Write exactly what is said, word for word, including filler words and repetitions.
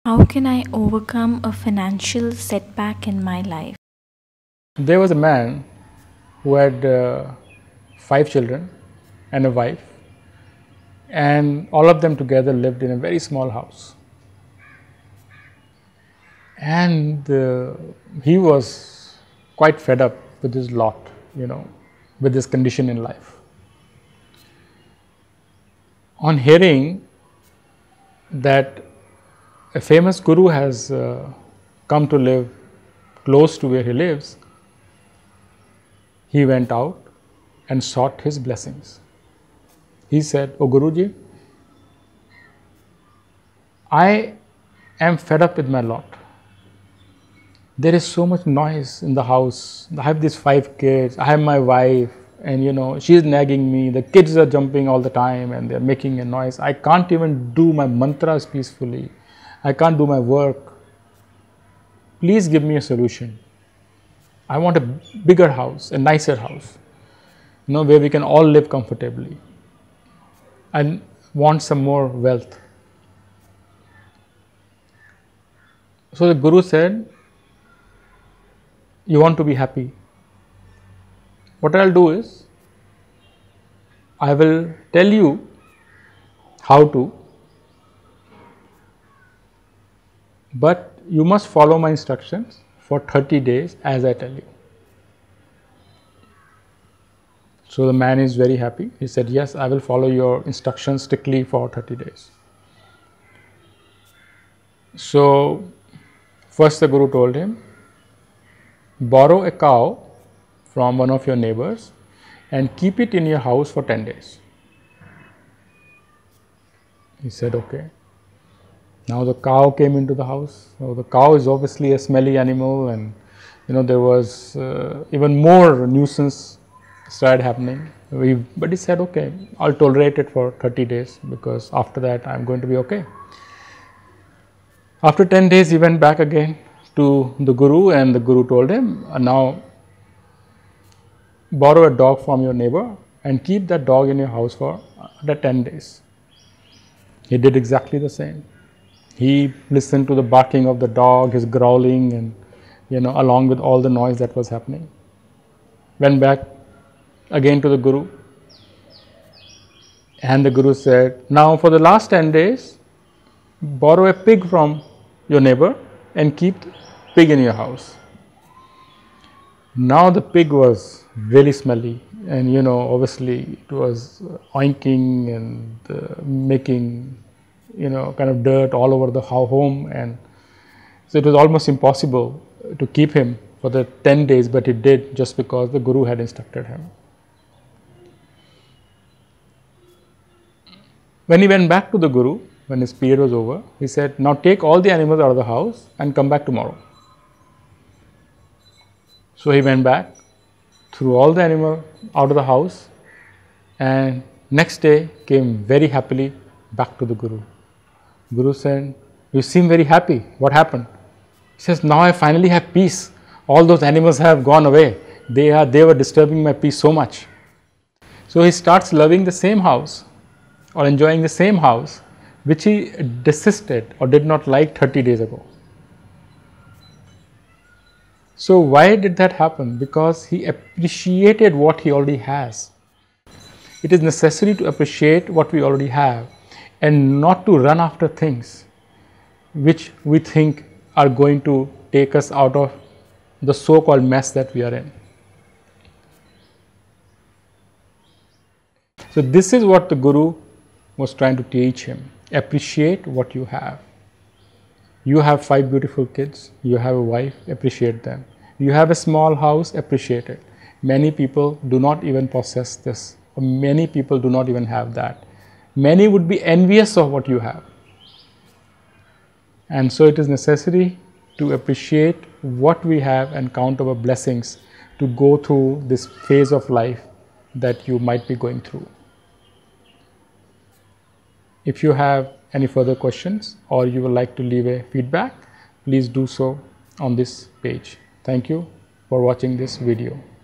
How can I overcome a financial setback in my life? There was a man who had uh, five children and a wife, and all of them together lived in a very small house. And uh, he was quite fed up with his lot, you know, with his condition in life. On hearing that a famous guru has uh, come to live close to where he lives, he went out and sought his blessings. He said, "Oh Guruji, I am fed up with my lot. There is so much noise in the house. I have these five kids, I have my wife, and you know, she is nagging me. The kids are jumping all the time and they're making a noise. I can't even do my mantras peacefully. I can't do my work. Please give me a solution. I want a bigger house, a nicer house, you know, where we can all live comfortably. I want some more wealth." So the Guru said, "You want to be happy. What I'll do is, I will tell you how to, but you must follow my instructions for thirty days as I tell you." So the man is very happy. He said, "Yes, I will follow your instructions strictly for thirty days. So first the Guru told him, "Borrow a cow from one of your neighbors and keep it in your house for ten days. He said, "Okay." Now the cow came into the house. So the cow is obviously a smelly animal, and you know, there was uh, even more nuisance started happening. We, but he said, "Okay, I'll tolerate it for thirty days because after that I'm going to be okay." After ten days he went back again to the Guru, and the Guru told him, "Now borrow a dog from your neighbor and keep that dog in your house for the ten days. He did exactly the same. He listened to the barking of the dog, his growling, and you know, along with all the noise that was happening. Went back again to the Guru, and the Guru said, "Now for the last ten days, borrow a pig from your neighbor and keep the pig in your house." Now the pig was really smelly, and you know, obviously it was oinking and uh, making, you know, kind of dirt all over the home, and so it was almost impossible to keep him for the ten days, but he did, just because the Guru had instructed him. When he went back to the Guru, when his period was over, he said, "Now take all the animals out of the house and come back tomorrow." So he went back, threw all the animals out of the house, and next day came very happily back to the Guru. Guru said, "You seem very happy. What happened?" He says, "Now I finally have peace. All those animals have gone away. They are they were disturbing my peace so much." So he starts loving the same house or enjoying the same house which he desisted or did not like thirty days ago. So why did that happen? Because he appreciated what he already has. It is necessary to appreciate what we already have and not to run after things which we think are going to take us out of the so-called mess that we are in. So this is what the Guru was trying to teach him. Appreciate what you have. You have five beautiful kids, you have a wife, appreciate them. You have a small house, appreciate it. Many people do not even possess this. Many people do not even have that. Many would be envious of what you have. And so it is necessary to appreciate what we have and count our blessings to go through this phase of life that you might be going through. If you have any further questions or you would like to leave a feedback, please do so on this page. Thank you for watching this video.